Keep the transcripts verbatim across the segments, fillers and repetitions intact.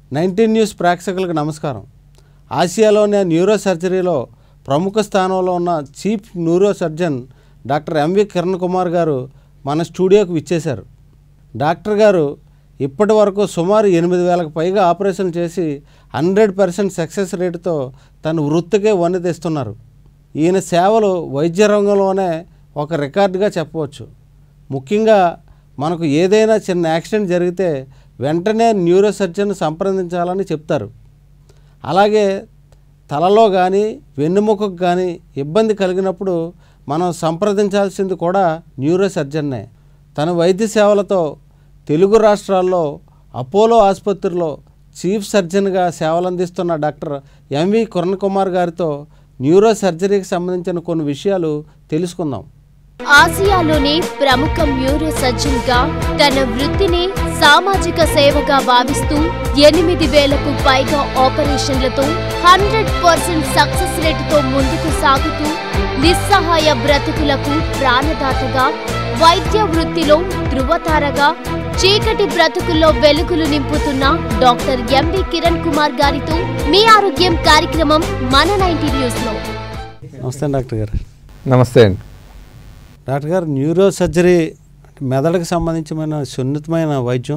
Nineteen news ప్రేక్షకులకు నమస్కారం. ఆసియాలోని న్యూరో సర్జరీలో ప్రముఖ స్థానంలో ఉన్న chief neuro surgeon doctor M V Kiran Kumar garu మన స్టూడియోకి విచ్చేశారు. డాక్టర్ గారు ఇప్పటి వరకు సుమారు ఎనిమిది వేలకు పైగా ఆపరేషన్ చేసి హండ్రెడ్ పర్సెంట్ సక్సెస్ రేటుతో తన వృత్తికే వన్నె తెస్తున్నారు. ఈయన సేవలు వైద్య రంగంలోనే ఒక రికార్డుగా చెప్పవచ్చు. ముఖ్యంగా మనకు ఏదైనా చిన్న యాక్సిడెంట్ జరిగితే వెంటనే న్యూరో సర్జన్ సంప్రదించాలని చెప్తారు. అలాగే తలలో కానీ వెన్నుముకకు కానీ ఇబ్బంది కలిగినప్పుడు మనం సంప్రదించాల్సింది కూడా న్యూరో సర్జన్నే. తన వైద్య సేవలతో తెలుగు రాష్ట్రాల్లో అపోలో ఆసుపత్రిలో చీఫ్ సర్జన్గా సేవలందిస్తున్న డాక్టర్ ఎంవి కిరణ్ కుమార్ గారితో న్యూరో సర్జరీకి సంబంధించిన కొన్ని విషయాలు తెలుసుకుందాం. ఆసియాలోనే ప్రముఖ న్యూరో సర్జన్గా తన వృత్తిని సామాజిక సేవగా భావిస్తూ ఎనిమిది వేలకు పైగా ఆపరేషన్లతో హండ్రెడ్ పర్సెంట్ సక్సెస్ రేటుతో ముందుకు సాగుతూ నిస్సహాయ బ్రతుకులకు ప్రాణదాతగా, వైద్య వృత్తిలో ధృవతారగా, చీకటి బ్రతుకుల్లో వెలుగులు నింపుతున్న డాక్టర్ ఎంవి కిరణ్ కుమార్ గారితో మీ ఆరోగ్యం కార్యక్రమం మన నైన్టీ న్యూస్ లో. నమస్తే డాక్టర్ గారు. నమస్తే అండి. డాక్టర్ గారు, న్యూరో సర్జరీ మెదడుకు సంబంధించిన సున్నితమైన వైద్యం.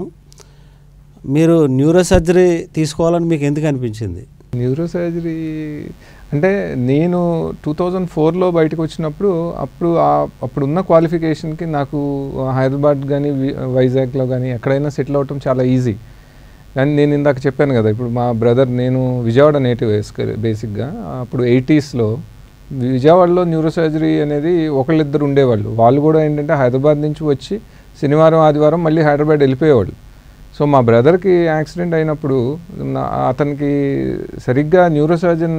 మీరు న్యూరో సర్జరీ తీసుకోవాలని మీకు ఎందుకు అనిపించింది? న్యూరో సర్జరీ అంటే నేను టూ థౌజండ్ ఫోర్లో బయటకు వచ్చినప్పుడు అప్పుడు అప్పుడు ఉన్న క్వాలిఫికేషన్కి నాకు హైదరాబాద్ కానీ వైజాగ్లో కానీ ఎక్కడైనా సెటిల్ అవ్వటం చాలా ఈజీ. కానీ నేను ఇందాక చెప్పాను కదా, ఇప్పుడు మా బ్రదర్, నేను విజయవాడ నేటివ్ బేసిక్గా. అప్పుడు ఎయిటీస్లో విజయవాడలో న్యూరో సర్జరీ అనేది ఒకళ్ళిద్దరు ఉండేవాళ్ళు. వాళ్ళు కూడా ఏంటంటే హైదరాబాద్ నుంచి వచ్చి శనివారం ఆదివారం మళ్ళీ హైదరాబాద్ వెళ్ళిపోయేవాళ్ళు. సో మా బ్రదర్కి యాక్సిడెంట్ అయినప్పుడు అతనికి సరిగ్గా న్యూరో సర్జన్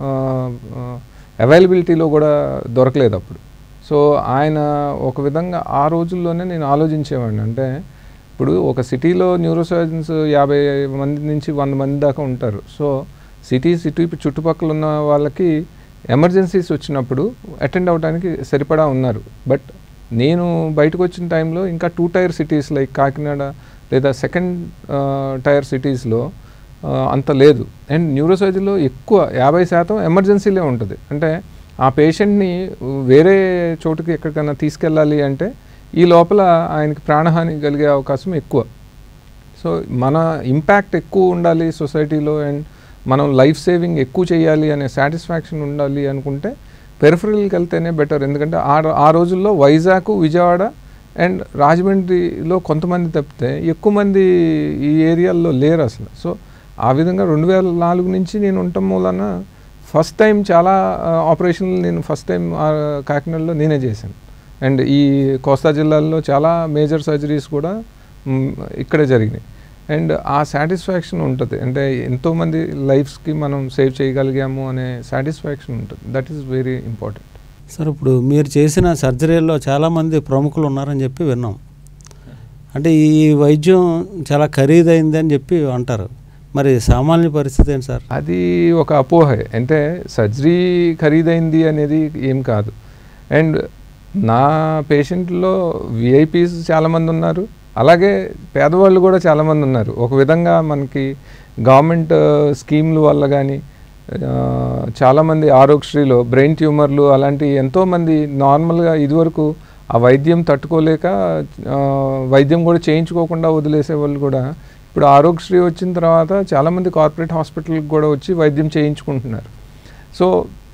అవైలబిలిటీలో కూడా దొరకలేదు అప్పుడు. సో ఆయన ఒక విధంగా ఆ రోజుల్లోనే నేను ఆలోచించేవాడిని, అంటే ఇప్పుడు ఒక సిటీలో న్యూరో సర్జన్స్ యాభై మంది నుంచి వంద మంది దాకా ఉంటారు. సో సిటీ సిటీ చుట్టుపక్కల ఉన్న వాళ్ళకి ఎమర్జెన్సీస్ వచ్చినప్పుడు అటెండ్ అవ్వడానికి సరిపడా ఉన్నారు. బట్ నేను బయటకు వచ్చిన టైంలో ఇంకా two tier cities like Kakinada లేదా సెకండ్ టైర్ సిటీస్లో అంత లేదు. అండ్ న్యూరో సర్జరీలో ఎక్కువ యాభై శాతం ఎమర్జెన్సీలే ఉంటుంది. అంటే ఆ పేషెంట్ని వేరే చోటుకి ఎక్కడికైనా తీసుకెళ్ళాలి అంటే ఈ లోపల ఆయనకి ప్రాణహాని కలిగే అవకాశం ఎక్కువ. సో మన ఇంపాక్ట్ ఎక్కువ ఉండాలి సొసైటీలో, అండ్ మనం లైఫ్ సేవింగ్ ఎక్కువ చేయాలి అనే సాటిస్ఫాక్షన్ ఉండాలి అనుకుంటే పెరిఫరల్కి వెళ్తేనే బెటర్. ఎందుకంటే ఆ ఆ రోజుల్లో వైజాగ్, విజయవాడ అండ్ రాజమండ్రిలో కొంతమంది తప్పితే ఎక్కువ మంది ఈ ఏరియాల్లో లేరు అసలు. సో ఆ విధంగా రెండు వేల నాలుగు నుంచి నేను ఉండటం మూలన ఫస్ట్ టైం చాలా ఆపరేషన్లు నేను ఫస్ట్ టైం కాకినాడలో నేనే చేశాను. అండ్ ఈ కోస్తా జిల్లాల్లో చాలా మేజర్ సర్జరీస్ కూడా ఇక్కడే జరిగినాయి. అండ్ ఆ సాటిస్ఫాక్షన్ ఉంటుంది, అంటే ఎంతోమంది లైఫ్స్కి మనం సేవ్ చేయగలిగాము అనే సాటిస్ఫాక్షన్ ఉంటుంది. That is very important. Sir, ఇప్పుడు మీరు చేసిన సర్జరీలో చాలామంది ప్రముఖులు ఉన్నారని చెప్పి విన్నాం. అంటే ఈ వైద్యం చాలా ఖరీదైంది అని చెప్పి అంటారు. మరి సామాన్య పరిస్థితి ఏంటి సార్? అది ఒక అపోహ. అంటే సర్జరీ ఖరీదైంది అనేది ఏం కాదు. అండ్ నా పేషెంట్లో విఐపీస్ చాలామంది ఉన్నారు, అలాగే పేదవాళ్ళు కూడా చాలామంది ఉన్నారు. ఒక విధంగా మనకి గవర్నమెంట్ స్కీమ్ల వల్ల కానీ చాలామంది ఆరోగ్యశ్రీలో బ్రెయిన్ ట్యూమర్లు అలాంటి ఎంతోమంది నార్మల్గా ఇదివరకు ఆ వైద్యం తట్టుకోలేక వైద్యం కూడా చేయించుకోకుండా వదిలేసే వాళ్ళు కూడా ఇప్పుడు ఆరోగ్యశ్రీ వచ్చిన తర్వాత చాలామంది కార్పొరేట్ హాస్పిటల్కి కూడా వచ్చి వైద్యం చేయించుకుంటున్నారు. సో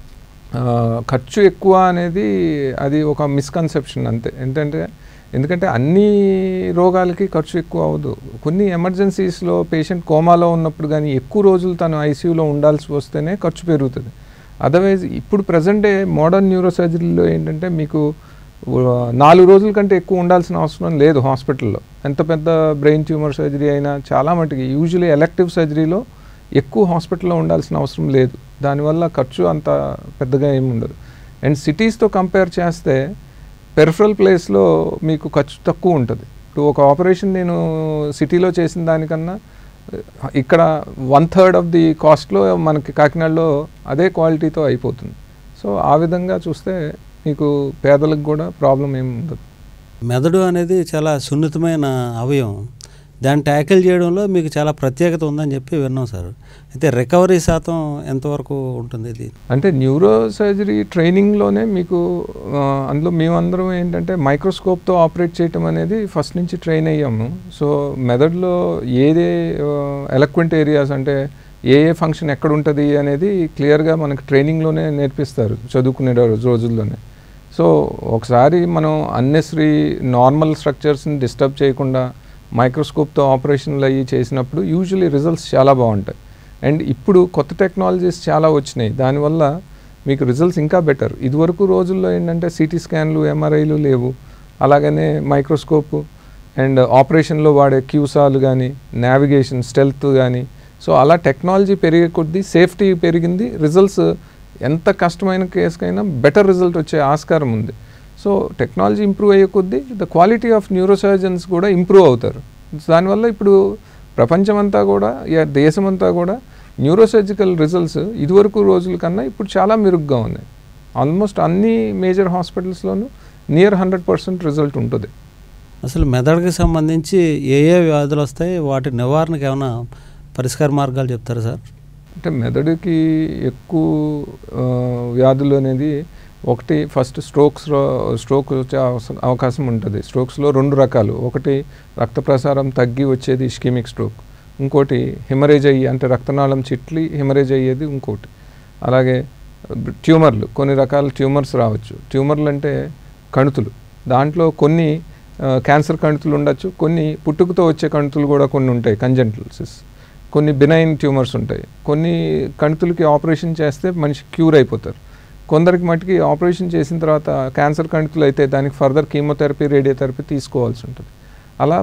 ఖర్చు ఎక్కువ అనేది అది ఒక మిస్కన్సెప్షన్ అంతే. ఏంటంటే ఎందుకంటే అన్ని రోగాలకి ఖర్చు ఎక్కువ అవ్వదు. కొన్ని ఎమర్జెన్సీస్లో పేషెంట్ కోమాలో ఉన్నప్పుడు కానీ ఎక్కువ రోజులు తను ఐసీయూలో ఉండాల్సి వస్తేనే ఖర్చు పెరుగుతుంది. అదర్వైజ్ ఇప్పుడు ప్రజెంట్ డే మోడర్న్ న్యూరో సర్జరీలో ఏంటంటే మీకు నాలుగు రోజుల కంటే ఎక్కువ ఉండాల్సిన అవసరం లేదు హాస్పిటల్లో. ఎంత పెద్ద బ్రెయిన్ ట్యూమర్ సర్జరీ అయినా చాలా మటుకి యూజువలీ ఎలెక్టివ్ సర్జరీలో ఎక్కువ హాస్పిటల్లో ఉండాల్సిన అవసరం లేదు. దానివల్ల ఖర్చు అంత పెద్దగా ఏమి ఉండదు. అండ్ సిటీస్తో కంపేర్ చేస్తే పెరిఫరల్ ప్లేస్లో మీకు ఖర్చు తక్కువ ఉంటుంది. ఇప్పుడు ఒక ఆపరేషన్ నేను సిటీలో చేసిన దానికన్నా ఇక్కడ వన్ థర్డ్ ఆఫ్ ది కాస్ట్లో మనకి కాకినాడలో అదే క్వాలిటీతో అయిపోతుంది. సో ఆ విధంగా చూస్తే మీకు పేదలకు కూడా ప్రాబ్లం ఏమి ఉండదు. మెదడు అనేది చాలా సున్నితమైన అవయవం. దాన్ని ట్యాకిల్ చేయడంలో మీకు చాలా ప్రత్యేకత ఉందని చెప్పి విన్నాం సార్. అయితే రికవరీ శాతం ఎంతవరకు ఉంటుంది ఇది? అంటే న్యూరో సర్జరీ ట్రైనింగ్లోనే మీకు అందులో మేమందరం ఏంటంటే మైక్రోస్కోప్తో ఆపరేట్ చేయటం అనేది ఫస్ట్ నుంచి ట్రైన్ అయ్యాము. సో మెదడులో ఏదే ఎలక్వెంట్ ఏరియాస్ అంటే ఏ ఏ ఫంక్షన్ ఎక్కడ ఉంటుంది అనేది క్లియర్గా మనకు ట్రైనింగ్లోనే నేర్పిస్తారు చదువుకునే రోజుల్లోనే. సో ఒకసారి మనం అన్నెసరీ నార్మల్ స్ట్రక్చర్స్ని డిస్టర్బ్ చేయకుండా మైక్రోస్కోప్తో ఆపరేషన్లు అయ్యి చేసినప్పుడు యూజువలీ రిజల్ట్స్ చాలా బాగుంటాయి. అండ్ ఇప్పుడు కొత్త టెక్నాలజీస్ చాలా వచ్చినాయి, దానివల్ల మీకు రిజల్ట్స్ ఇంకా బెటర్. ఇదివరకు రోజుల్లో ఏంటంటే సిటీ స్కాన్లు ఎంఆర్ఐలు లేవు, అలాగనే మైక్రోస్కోప్ అండ్ ఆపరేషన్లో వాడే క్యూసాలు కానీ నావిగేషన్ స్టెల్త్ కానీ. సో అలా టెక్నాలజీ పెరిగే కొద్దీ సేఫ్టీ పెరిగింది, రిజల్ట్స్ ఎంత కష్టమైన కేసుకైనా బెటర్ రిజల్ట్ వచ్చే ఆస్కారం ఉంది. సో టెక్నాలజీ ఇంప్రూవ్ అయ్యే కొద్దీ ద క్వాలిటీ ఆఫ్ న్యూరోసర్జన్స్ కూడా ఇంప్రూవ్ అవుతారు. దానివల్ల ఇప్పుడు ప్రపంచమంతా కూడా దేశమంతా కూడా న్యూరోసర్జికల్ రిజల్ట్స్ ఇదివరకు రోజుల కన్నా ఇప్పుడు చాలా మెరుగ్గా ఉన్నాయి. ఆల్మోస్ట్ అన్ని మేజర్ హాస్పిటల్స్లోనూ నియర్ హండ్రెడ్ పర్సెంట్ రిజల్ట్ ఉంటుంది. అసలు మెదడుకి సంబంధించి ఏ ఏ వ్యాధులు వస్తాయి, వాటి నివారణకు ఏమైనా పరిష్కార మార్గాలు చెప్తారా సార్? అంటే మెదడుకి ఎక్కువ వ్యాధులు అనేది ఒకటి ఫస్ట్ స్ట్రోక్స్ స్ట్రోక్ వచ్చే అవకాశం ఉంటుంది. స్ట్రోక్స్లో రెండు రకాలు, ఒకటి రక్త ప్రసారం తగ్గి వచ్చేది ఇస్కెమిక్ స్ట్రోక్, ఇంకోటి హిమరేజ్ అయ్యి అంటే రక్తనాళం చిట్లి హిమరేజ్ అయ్యేది ఇంకోటి. అలాగే ట్యూమర్లు, కొన్ని రకాల ట్యూమర్స్ రావచ్చు. ట్యూమర్లు అంటే కణుతులు, దాంట్లో కొన్ని క్యాన్సర్ కణుతులు ఉండొచ్చు, కొన్ని పుట్టుకతో వచ్చే కణుతులు కూడా కొన్ని ఉంటాయి కంజెంటల్సిస్, కొన్ని బినైన్ ట్యూమర్స్ ఉంటాయి. కొన్ని కణుతులకి ఆపరేషన్ చేస్తే మనిషి క్యూర్ అయిపోతారు. కొందరికి మటుకి ఆపరేషన్ చేసిన తర్వాత క్యాన్సర్ కణుతులు అయితే దానికి ఫర్దర్ కీమోథెరపీ రేడియోథెరపీ తీసుకోవాల్సి ఉంటుంది. అలా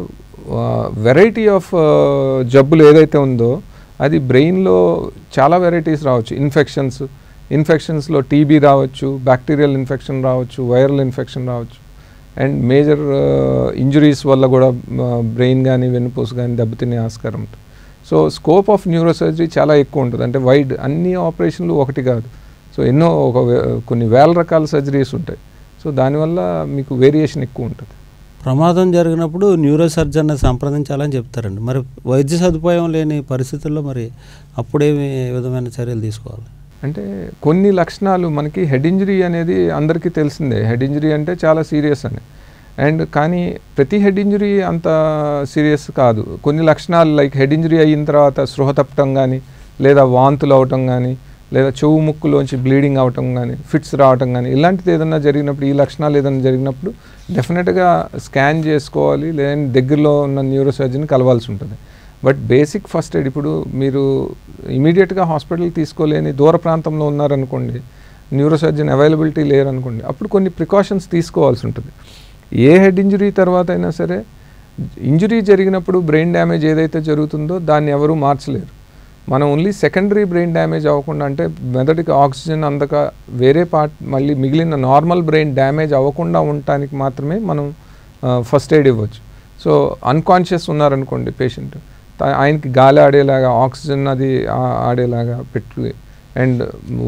వెరైటీ ఆఫ్ జబ్బులు ఏదైతే ఉందో అది బ్రెయిన్లో చాలా వెరైటీస్ రావచ్చు. ఇన్ఫెక్షన్స్ ఇన్ఫెక్షన్స్లో టీబీ రావచ్చు, బ్యాక్టీరియల్ ఇన్ఫెక్షన్ రావచ్చు, వైరల్ ఇన్ఫెక్షన్ రావచ్చు. అండ్ మేజర్ ఇంజురీస్ వల్ల కూడా బ్రెయిన్ కానీ వెన్నుపూస కానీ దెబ్బతినే ఆస్కారం ఉంటుంది. సో స్కోప్ ఆఫ్ న్యూరోసర్జరీ చాలా ఎక్కువ ఉంటుంది, అంటే వైడ్, అన్ని ఆపరేషన్లు ఒకటి కాదు. సో ఎన్నో ఒక కొన్ని వేల రకాల సర్జరీస్ ఉంటాయి. సో దానివల్ల మీకు వేరియేషన్ ఎక్కువ ఉంటుంది. ప్రమాదం జరిగినప్పుడు న్యూరో సర్జన్ని సంప్రదించాలని చెప్తారండి. మరి వైద్య సదుపాయం లేని పరిస్థితుల్లో మరి అప్పుడేమి విధమైన చర్యలు తీసుకోవాలి? అంటే కొన్ని లక్షణాలు మనకి హెడ్ ఇంజరీ అనేది అందరికీ తెలిసిందే. హెడ్ ఇంజరీ అంటే చాలా సీరియస్ అని. అండ్ కానీ ప్రతి హెడ్ ఇంజరీ అంత సీరియస్ కాదు. కొన్ని లక్షణాలు లైక్ హెడ్ ఇంజరీ అయిన తర్వాత స్పృహ తప్పటం కానీ, లేదా వాంతులు అవటం కానీ, లేదా చెవు ముక్కులోంచి బ్లీడింగ్ అవటం కానీ, ఫిట్స్ రావటం కానీ, ఇలాంటిది ఏదన్నా జరిగినప్పుడు, ఈ లక్షణాలు ఏదైనా జరిగినప్పుడు డెఫినెట్గా స్కాన్ చేసుకోవాలి, లేదంటే దగ్గరలో ఉన్న న్యూరో సర్జన్ కలవాల్సి ఉంటుంది. బట్ బేసిక్ ఫస్ట్ ఎయిడ్ ఇప్పుడు మీరు ఇమీడియట్గా హాస్పిటల్కి తీసుకోలేని దూర ప్రాంతంలో ఉన్నారనుకోండి, న్యూరో సర్జన్ అవైలబిలిటీ లేరనుకోండి, అప్పుడు కొన్ని ప్రికాషన్స్ తీసుకోవాల్సి ఉంటుంది. ఏ హెడ్ ఇంజరీ తర్వాత అయినా సరే, ఇంజరీ జరిగినప్పుడు బ్రెయిన్ డ్యామేజ్ ఏదైతే జరుగుతుందో దాన్ని ఎవరూ మార్చలేరు. మనం ఓన్లీ సెకండరీ బ్రెయిన్ డ్యామేజ్ అవ్వకుండా, అంటే మెదడుకి ఆక్సిజన్ అందక వేరే పార్ట్ మళ్ళీ మిగిలిన నార్మల్ బ్రెయిన్ డ్యామేజ్ అవ్వకుండా ఉండటానికి మాత్రమే మనం ఫస్ట్ ఎయిడ్ ఇవ్వచ్చు. సో అన్కాన్షియస్ ఉన్నారనుకోండి పేషెంట్, ఆయనకి గాలి ఆడేలాగా ఆక్సిజన్ అది ఆడేలాగా పెట్టి, అండ్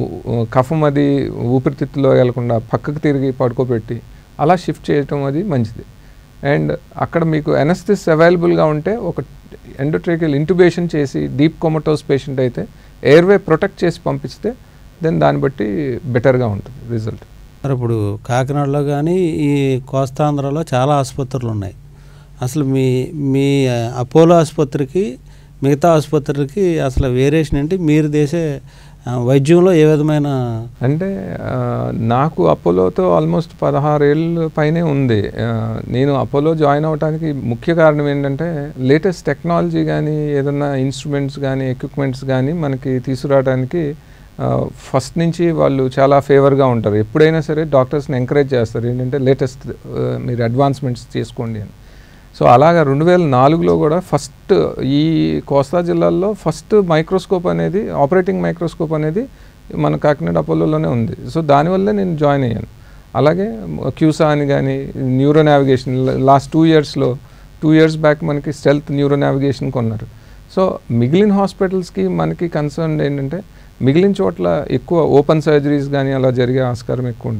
కఫం అది ఊపిరితిత్తులో వెళ్లకుండా పక్కకు తిరిగి పడుకోబెట్టి అలా షిఫ్ట్ చేయటం అది మంచిది. అండ్ అక్కడ మీకు ఎనస్థిస్ అవైలబుల్గా ఉంటే ఒక ఎండోట్రేకియల్ ఇంట్యుబేషన్ చేసి, డీప్ కోమటోస్ పేషెంట్ అయితే ఎయిర్వే ప్రొటెక్ట్ చేసి పంపిస్తే దెన్ దాన్ని బట్టి బెటర్గా ఉంటుంది రిజల్ట్. మరి ఇప్పుడు కాకినాడలో కానీ ఈ కోస్తాంధ్రలో చాలా ఆసుపత్రులు ఉన్నాయి. అసలు మీ మీ అపోలో ఆసుపత్రికి మిగతా ఆసుపత్రులకి అసలు వేరియేషన్ ఏంటి? మీరు చేసే వైద్యంలో ఏ విధమైన? అంటే నాకు అపోలోతో ఆల్మోస్ట్ పదహారు ఏళ్ళ పైనే ఉంది. నేను అపోలో జాయిన్ అవ్వడానికి ముఖ్య కారణం ఏంటంటే లేటెస్ట్ టెక్నాలజీ కానీ, ఏదన్నా ఇన్స్ట్రుమెంట్స్ కానీ, ఎక్విప్మెంట్స్ కానీ మనకి తీసుకురావడానికి ఫస్ట్ నుంచి వాళ్ళు చాలా ఫేవర్గా ఉంటారు. ఎప్పుడైనా సరే డాక్టర్స్ని ఎంకరేజ్ చేస్తారు ఏంటంటే లేటెస్ట్ మీరు అడ్వాన్స్మెంట్స్ చేసుకోండి అని. సో అలాగా రెండు వేల నాలుగులో కూడా ఫస్ట్ ఈ కోస్తా జిల్లాల్లో ఫస్ట్ మైక్రోస్కోప్ అనేది, ఆపరేటింగ్ మైక్రోస్కోప్ అనేది మన కాకినాడ అపోలోలోనే ఉంది. సో దానివల్లే నేను జాయిన్ అయ్యాను. అలాగే క్యూసా అని కానీ, న్యూరో నావిగేషన్ లాస్ట్ టూ ఇయర్స్లో టూ ఇయర్స్ బ్యాక్ మనకి స్టెల్త్ న్యూరో నావిగేషన్ కొన్నారు. సో మిగిలిన హాస్పిటల్స్కి మనకి కన్సర్న్ ఏంటంటే మిగిలిన చోట్ల ఎక్కువ ఓపెన్ సర్జరీస్ కానీ అలా జరిగే ఆస్కారం ఎక్కువ ఉంటుంది.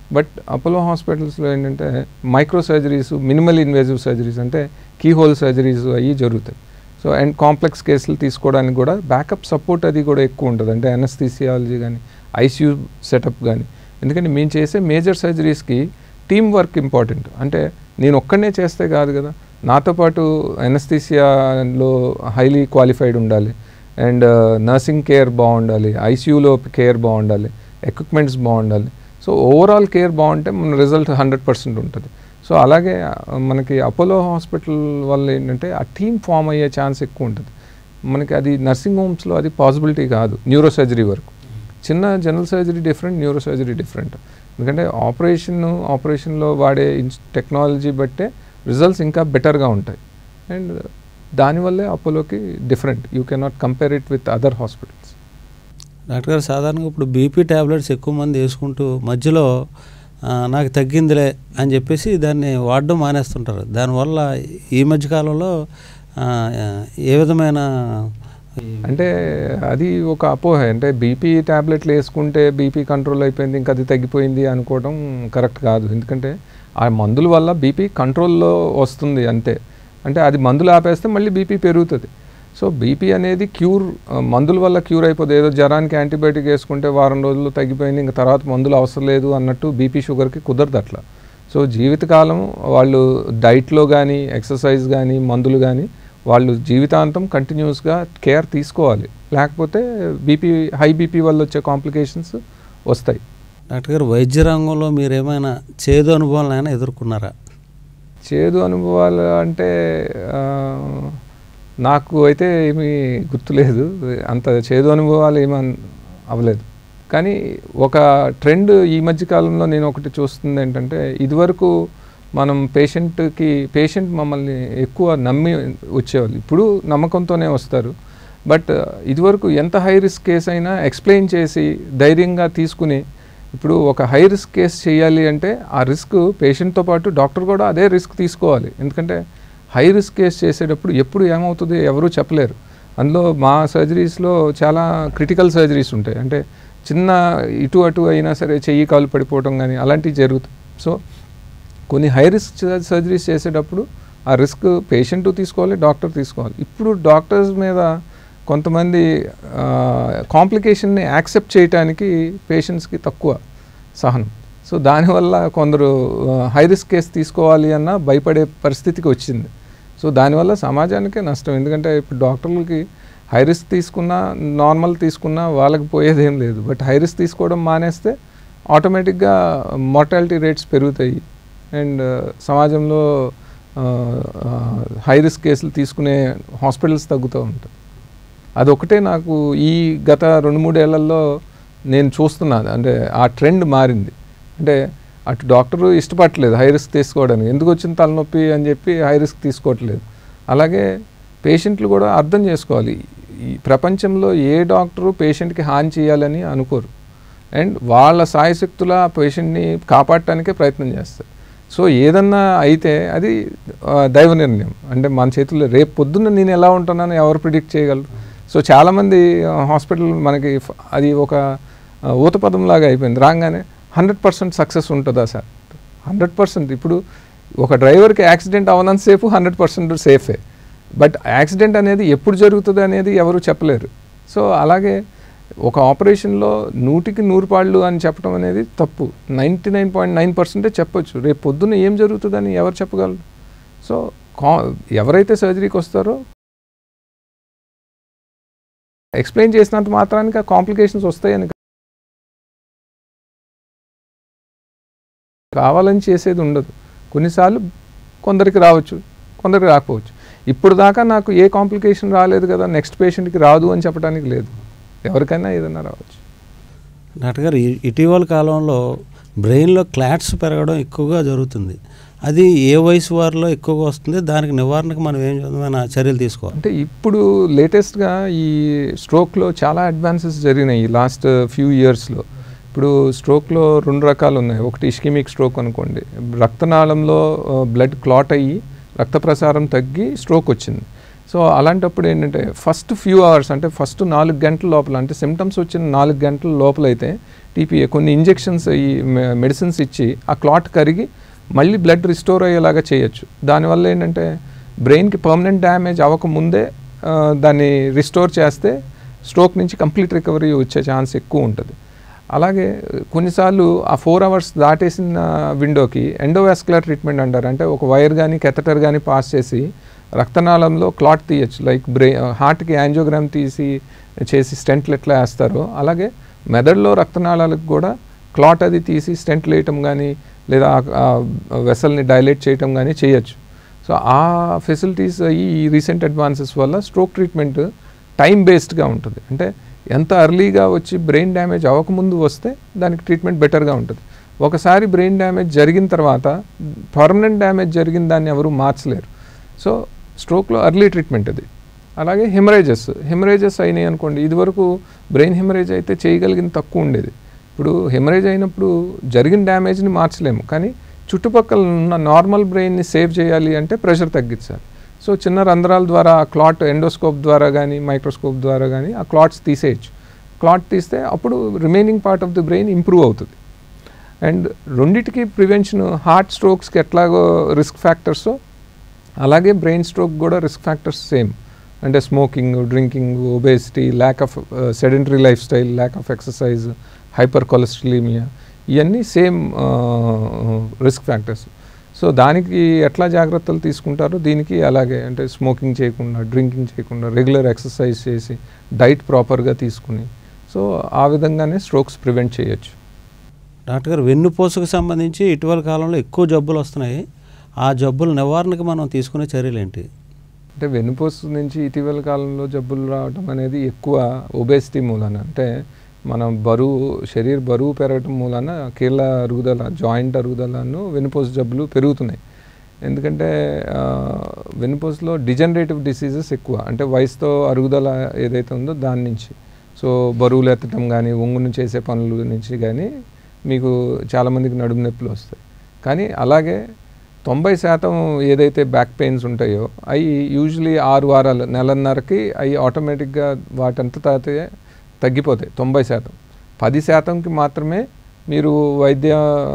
బట్ అపోలో హాస్పిటల్స్లో ఏంటంటే micro surgeries, minimal invasive surgeries అంటే కీ హోల్ సర్జరీస్ అవి జరుగుతాయి. సో అండ్ కాంప్లెక్స్ కేసులు తీసుకోవడానికి కూడా బ్యాకప్ సపోర్ట్ అది కూడా ఎక్కువ ఉంటుంది. అంటే అనస్థీసియాలజీ కానీ ఐసీయూ సెటప్ కానీ. ఎందుకంటే మేము చేసే మేజర్ సర్జరీస్కి టీమ్ వర్క్ ఇంపార్టెంట్. అంటే నేను ఒక్కడనే చేస్తే కాదు కదా, నాతో పాటు అనస్థీసియాలో హైలీ క్వాలిఫైడ్ ఉండాలి, అండ్ నర్సింగ్ కేర్ బాగుండాలి, ఐసీయూలో కేర్ బాగుండాలి, ఎక్విప్మెంట్స్ బాగుండాలి. సో ఓవరాల్ కేర్ బాగుంటే మన రిజల్ట్ హండ్రెడ్ పర్సెంట్ ఉంటుంది. సో అలాగే మనకి అపోలో హాస్పిటల్ వల్ల ఏంటంటే ఆ టీమ్ ఫామ్ అయ్యే ఛాన్స్ ఎక్కువ ఉంటుంది. మనకి అది నర్సింగ్ హోమ్స్లో అది పాసిబిలిటీ కాదు. న్యూరో సర్జరీ వరకు చిన్న general surgery different, neuro surgery different. ఎందుకంటే ఆపరేషన్ ఆపరేషన్లో వాడే టెక్నాలజీ బట్టే రిజల్ట్స్ ఇంకా బెటర్గా ఉంటాయి. అండ్ దానివల్లే అపోలోకి different. You cannot compare it with other hospitals. Doctor garu, సాధారణంగా ఇప్పుడు బీపీ ట్యాబ్లెట్స్ ఎక్కువ మంది వేసుకుంటూ మధ్యలో నాకు తగ్గిందిలే అని చెప్పేసి దాన్ని వాడడం మానేస్తుంటారు. దానివల్ల ఈ మధ్యకాలంలో ఏ విధమైన అంటే అది ఒక అపోహ. అంటే బీపీ ట్యాబ్లెట్లు వేసుకుంటే బీపీ కంట్రోల్ అయిపోయింది, ఇంకా అది తగ్గిపోయింది అనుకోవడం కరెక్ట్ కాదు. ఎందుకంటే ఆ మందుల వల్ల బీపీ కంట్రోల్లో వస్తుంది అంతే. అంటే అది మందులు ఆపేస్తే మళ్ళీ బీపీ పెరుగుతుంది. సో బీపీ అనేది క్యూర్, మందుల వల్ల క్యూర్ అయిపోతుంది. ఏదో జ్వరానికి యాంటీబయాటిక్ వేసుకుంటే వారం రోజులు తగ్గిపోయింది, ఇంకా తర్వాత మందులు అవసరం లేదు అన్నట్టు బీపీ షుగర్కి కుదరదు అట్లా. సో జీవితకాలం వాళ్ళు డైట్లో కానీ ఎక్సర్సైజ్ కానీ మందులు కానీ వాళ్ళు జీవితాంతం కంటిన్యూస్గా కేర్ తీసుకోవాలి. లేకపోతే బీపీ హై బీపీ వల్ల వచ్చే కాంప్లికేషన్స్ వస్తాయి. డాక్టర్ గారు, వైద్య రంగంలో మీరు ఏమైనా చేదు అనుభవాలైనా ఎదుర్కొన్నారా? చేదు అనుభవాలు అంటే నాకు అయితే ఏమీ గుర్తులేదు. అంత చేదు అనుభవాలు ఏమీ అవ్వలేదు. కానీ ఒక ట్రెండ్ ఈ మధ్యకాలంలో నేను ఒకటి చూస్తుంది ఏంటంటే, ఇదివరకు మనం పేషెంట్కి పేషెంట్ మమ్మల్ని ఎక్కువ నమ్మి వచ్చేవాళ్ళు. ఇప్పుడు నమ్మకంతోనే వస్తారు. బట్ ఇదివరకు ఎంత హై రిస్క్ కేసు అయినా ఎక్స్ప్లెయిన్ చేసి ధైర్యంగా తీసుకుని, ఇప్పుడు ఒక హై రిస్క్ కేసు చేయాలి అంటే ఆ రిస్క్ పేషెంట్తో పాటు డాక్టర్ కూడా అదే రిస్క్ తీసుకోవాలి. ఎందుకంటే హై రిస్క్ కేసు చేసేటప్పుడు ఎప్పుడు ఏమవుతుంది ఎవరూ చెప్పలేరు. అందులో మా సర్జరీస్లో చాలా క్రిటికల్ సర్జరీస్ ఉంటాయి. అంటే చిన్న ఇటు అటు అయినా సరే చెయ్యి కాలు పడిపోవడం కానీ అలాంటివి జరుగుతాయి. సో కొన్ని హై రిస్క్ సర్జరీస్ చేసేటప్పుడు ఆ రిస్క్ పేషెంట్ తీసుకోవాలి, డాక్టర్ తీసుకోవాలి. ఇప్పుడు డాక్టర్స్ మీద కొంతమంది కాంప్లికేషన్ని యాక్సెప్ట్ చేయడానికి పేషెంట్స్కి తక్కువ సహనం. సో దానివల్ల కొందరు హై రిస్క్ కేసు తీసుకోవాలి అన్న భయపడే పరిస్థితికి వచ్చింది. సో దానివల్ల సమాజానికే నష్టం. ఎందుకంటే ఇప్పుడు డాక్టర్లకి హై రిస్క్ తీసుకున్నా నార్మల్ తీసుకున్నా వాళ్ళకి పోయేది ఏం లేదు. బట్ హై రిస్క్ తీసుకోవడం మానేస్తే ఆటోమేటిక్గా మార్టాలిటీ రేట్స్ పెరుగుతాయి. అండ్ సమాజంలో హై రిస్క్ కేసులు తీసుకునే హాస్పిటల్స్ తగ్గుతూ ఉంటాయి. అదొకటే నాకు ఈ గత రెండు మూడేళ్లలో నేను చూస్తున్నాను. అంటే ఆ ట్రెండ్ మారింది. అంటే అటు డాక్టరు ఇష్టపడట్లేదు హై రిస్క్ తీసుకోవడానికి. ఎందుకు వచ్చిన తలనొప్పి అని చెప్పి హై రిస్క్ తీసుకోవట్లేదు. అలాగే పేషెంట్లు కూడా అర్థం చేసుకోవాలి. ఈ ప్రపంచంలో ఏ డాక్టరు పేషెంట్కి హాని చేయాలని అనుకోరు. అండ్ వాళ్ళ సాయశక్తుల పేషెంట్ని కాపాడటానికే ప్రయత్నం చేస్తారు. సో ఏదన్నా అయితే అది దైవ నిర్ణయం. అంటే మన చేతుల్లో రేపు పొద్దున్న నేను ఎలా ఉంటున్నానో ఎవరు ప్రిడిక్ట్ చేయగలరు? సో చాలామంది హాస్పిటల్ మనకి అది ఒక ఊతపదంలాగా అయిపోయింది. రాగానే హండ్రెడ్ పర్సెంట్ సక్సెస్ ఉంటుందా సార్? హండ్రెడ్ పర్సెంట్ ఇప్పుడు ఒక డ్రైవర్కి యాక్సిడెంట్ అవనంతసేపు హండ్రెడ్ పర్సెంట్ సేఫే. బట్ యాక్సిడెంట్ అనేది ఎప్పుడు జరుగుతుంది అనేది ఎవరు చెప్పలేరు. సో అలాగే ఒక ఆపరేషన్లో నూటికి నూరు పాళ్ళు అని చెప్పడం అనేది తప్పు. నైంటీ నైన్ పాయింట్ నైన్ పర్సెంటే చెప్పొచ్చు. రేపు పొద్దున్న ఏం జరుగుతుందని ఎవరు చెప్పగలరు? సో కా ఎవరైతే సర్జరీకి వస్తారో ఎక్స్ప్లెయిన్ చేసినంత మాత్రానికి ఆ కాంప్లికేషన్స్ వస్తాయని కావాలని చేసేది ఉండదు. కొన్నిసార్లు కొందరికి రావచ్చు, కొందరికి రాకపోవచ్చు. ఇప్పుడు దాకా నాకు ఏ కాంప్లికేషన్ రాలేదు కదా, నెక్స్ట్ పేషెంట్కి రాదు అని చెప్పడానికి లేదు. ఎవరికైనా ఏదైనా రావచ్చు. డాక్టర్ గారు, ఇటీవల కాలంలో బ్రెయిన్లో క్లాట్స్ పెరగడం ఎక్కువగా జరుగుతుంది. అది ఏ వయసు వారిలో ఎక్కువగా వస్తుంది? దానికి నివారణకు మనం ఏం విధమైన చర్యలు తీసుకోవాలి? అంటే ఇప్పుడు లేటెస్ట్గా ఈ స్ట్రోక్లో చాలా అడ్వాన్సెస్ జరిగినాయి ఈ లాస్ట్ ఫ్యూ ఇయర్స్లో. ఇప్పుడు స్ట్రోక్లో రెండు రకాలు ఉన్నాయి. ఒకటి ఇస్కెమిక్ స్ట్రోక్ అనుకోండి, రక్తనాళంలో బ్లడ్ క్లాట్ అయ్యి రక్త ప్రసారం తగ్గి స్ట్రోక్ వచ్చింది. సో అలాంటప్పుడు ఏంటంటే ఫస్ట్ ఫ్యూ అవర్స్ అంటే ఫస్ట్ నాలుగు గంటల లోపల అంటే సిమ్టమ్స్ వచ్చిన నాలుగు గంటల లోపల అయితే టీపీఏ కొన్ని ఇంజెక్షన్స్ ఈ మెడిసిన్స్ ఇచ్చి ఆ క్లాట్ కరిగి మళ్ళీ బ్లడ్ రిస్టోర్ అయ్యేలాగా చేయొచ్చు. దానివల్ల ఏంటంటే బ్రెయిన్కి పర్మనెంట్ డ్యామేజ్ అవ్వకముందే దాన్ని రిస్టోర్ చేస్తే స్ట్రోక్ నుంచి కంప్లీట్ రికవరీ వచ్చే ఛాన్స్ ఎక్కువ ఉంటుంది. అలాగే కొన్నిసార్లు ఆ ఫోర్ అవర్స్ దాటేసిన విండోకి ఎండోవాస్కులర్ ట్రీట్మెంట్ అంటారు. అంటే ఒక వైర్ కానీ కెథటర్ కానీ పాస్ చేసి రక్తనాళంలో క్లాట్ తీయచ్చు. లైక్ బ్రెయిన్ హార్ట్కి యాంజియోగ్రామ్ తీసి చేసి స్టెంట్లు ఎట్లా వేస్తారో అలాగే మెదడులో రక్తనాళాలకు కూడా క్లాట్ అది తీసి స్టెంట్లు వేయటం కానీ లేదా వెసల్ని డైలేట్ చేయటం కానీ చేయొచ్చు. సో ఆ ఫెసిలిటీస్ ఈ రీసెంట్ అడ్వాన్సెస్ వల్ల స్ట్రోక్ ట్రీట్మెంట్ టైం బేస్డ్గా ఉంటుంది. అంటే ఎంత అర్లీగా వచ్చి బ్రెయిన్ డ్యామేజ్ అవ్వకముందు వస్తే దానికి ట్రీట్మెంట్ బెటర్గా ఉంటుంది. ఒకసారి బ్రెయిన్ డ్యామేజ్ జరిగిన తర్వాత పర్మనెంట్ డ్యామేజ్ జరిగిన దాన్ని ఎవరు మార్చలేరు. సో స్ట్రోక్లో అర్లీ ట్రీట్మెంట్ అది. అలాగే హెమరేజెస్ హెమరేజెస్ అయినాయి అనుకోండి, ఇదివరకు బ్రెయిన్ హెమరేజ్ అయితే చేయగలిగిన తక్కువ ఉండేది. ఇప్పుడు హెమరేజ్ అయినప్పుడు జరిగిన డ్యామేజ్ని మార్చలేము, కానీ చుట్టుపక్కల ఉన్న నార్మల్ బ్రెయిన్ని సేవ్ చేయాలి అంటే ప్రెషర్ తగ్గించాలి. సో చిన్న రంధ్రాల ద్వారా ఆ క్లాట్ ఎండోస్కోప్ ద్వారా కానీ మైక్రోస్కోప్ ద్వారా కానీ ఆ క్లాట్స్ తీసేయచ్చు. క్లాట్ తీస్తే అప్పుడు remaining part of the brain improve అవుతుంది. అండ్ రెండిటికి ప్రివెన్షన్ హార్ట్ స్ట్రోక్స్కి ఎట్లాగో రిస్క్ ఫ్యాక్టర్సో అలాగే బ్రెయిన్ స్ట్రోక్ కూడా రిస్క్ ఫ్యాక్టర్స్ సేమ్. అంటే smoking, drinking, obesity, lack of sedentary lifestyle, lack of exercise, hypercholesterolaemia, ఇవన్నీ సేమ్ రిస్క్ ఫ్యాక్టర్స్. సో దానికి ఎట్లా జాగ్రత్తలు తీసుకుంటారో దీనికి అలాగే, అంటే స్మోకింగ్ చేయకుండా, డ్రింకింగ్ చేయకుండా, రెగ్యులర్ ఎక్సర్సైజ్ చేసి, డైట్ ప్రాపర్గా తీసుకుని, సో ఆ విధంగానే స్ట్రోక్స్ ప్రివెంట్ చేయొచ్చు. డాక్టర్ గారు, వెన్నుపూసకు సంబంధించి ఇటీవల కాలంలో ఎక్కువ జబ్బులు వస్తున్నాయి. ఆ జబ్బుల నివారణకు మనం తీసుకునే చర్యలు ఏంటి? అంటే వెన్నుపూస నుంచి ఇటీవల కాలంలో జబ్బులు రావడం అనేది ఎక్కువ ఒబేసిటీ మూలాన, అంటే మనం బరువు శరీర బరువు పెరగటం మూలాన కీళ్ళ అరుగుదల, జాయింట్ అరుగుదలను వెన్నుపూస జబ్బులు పెరుగుతున్నాయి. ఎందుకంటే వెన్నుపూసలో డిజనరేటివ్ డిసీజెస్ ఎక్కువ, అంటే వయసుతో అరుగుదల ఏదైతే ఉందో దాని నుంచి. సో బరువులు ఎత్తడం కానీ, ఒంగును చేసే పనుల నుంచి కానీ మీకు చాలామందికి నడుము నొప్పులు వస్తాయి. కానీ అలాగే తొంభై శాతం ఏదైతే బ్యాక్ పెయిన్స్ ఉంటాయో అవి యూజువలీ ఆరు వారాలు నెలన్నరకి అవి ఆటోమేటిక్గా వాటంతటా తగ్గిపోతాయి. తొంభై శాతం పది శాతంకి మాత్రమే మీరు వైద్య